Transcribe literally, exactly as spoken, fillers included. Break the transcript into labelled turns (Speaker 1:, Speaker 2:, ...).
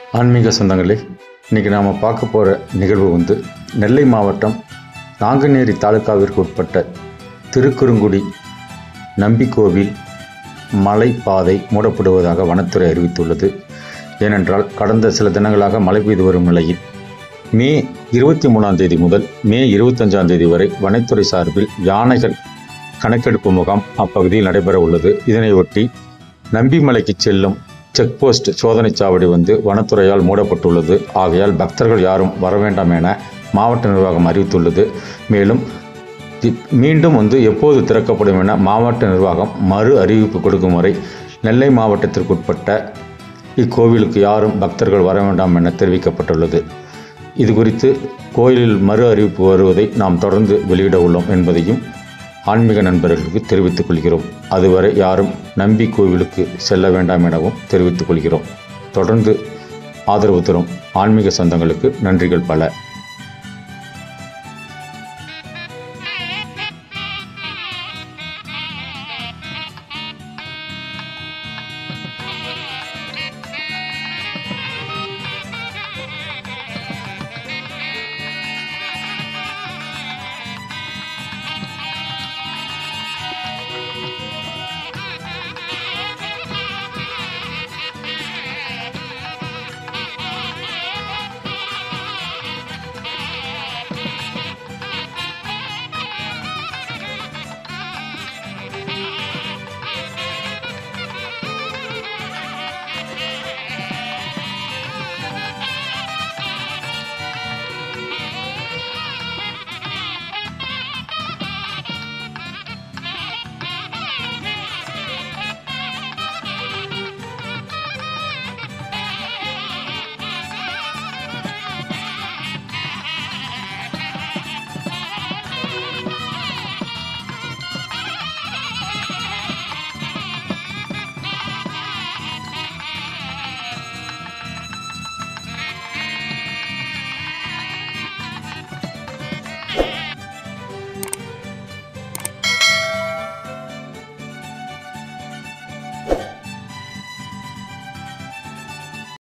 Speaker 1: ஆன்மீக சொந்தங்களே, இன்றைக்கி நாம் பார்க்க போகிற நிகழ்வு வந்து நெல்லை மாவட்டம் நாங்குநேரி தாலுகாவிற்கு உட்பட்ட திருக்குறுங்குடி நம்பிக்கோவில் மலைப்பாதை மூடப்படுவதாக வனத்துறை அறிவித்துள்ளது. ஏனென்றால் கடந்த சில தினங்களாக மழை பெய்து வரும் நிலையில் மே இருபத்தி மூணாம் தேதி முதல் மே இருபத்தஞ்சாம் தேதி வரை வனத்துறை சார்பில் யானைகள் கணக்கெடுப்பு முகாம் அப்பகுதியில் நடைபெற உள்ளது. இதனையொட்டி நம்பிமலைக்கு செல்லும் செக் போஸ்ட் சோதனை சாவடி வந்து வனத்துறையால் மூடப்பட்டுள்ளது. ஆகையால் பக்தர்கள் யாரும் வர வேண்டாம் என மாவட்ட நிர்வாகம் அறிவித்துள்ளது. மேலும் மீண்டும் வந்து எப்போது திறக்கப்படும் என மாவட்ட நிர்வாகம் மறு அறிவிப்பு கொடுக்கும் வரை நெல்லை மாவட்டத்திற்குட்பட்ட இக்கோவிலுக்கு யாரும் பக்தர்கள் வர வேண்டாம் என தெரிவிக்கப்பட்டுள்ளது. இது குறித்து கோயிலில் மறு அறிவிப்பு வருவதை நாம் தொடர்ந்து வெளியிட உள்ளோம் என்பதையும் ஆன்மீக நண்பர்களுக்கு தெரிவித்துக் கொள்கிறோம். அதுவரை யாரும் நம்பி கோவிலுக்கு செல்ல வேண்டாம் எனவும் தெரிவித்துக் கொள்கிறோம். தொடர்ந்து ஆதரவு தரும் ஆன்மீக சொந்தங்களுக்கு நன்றிகள் பல.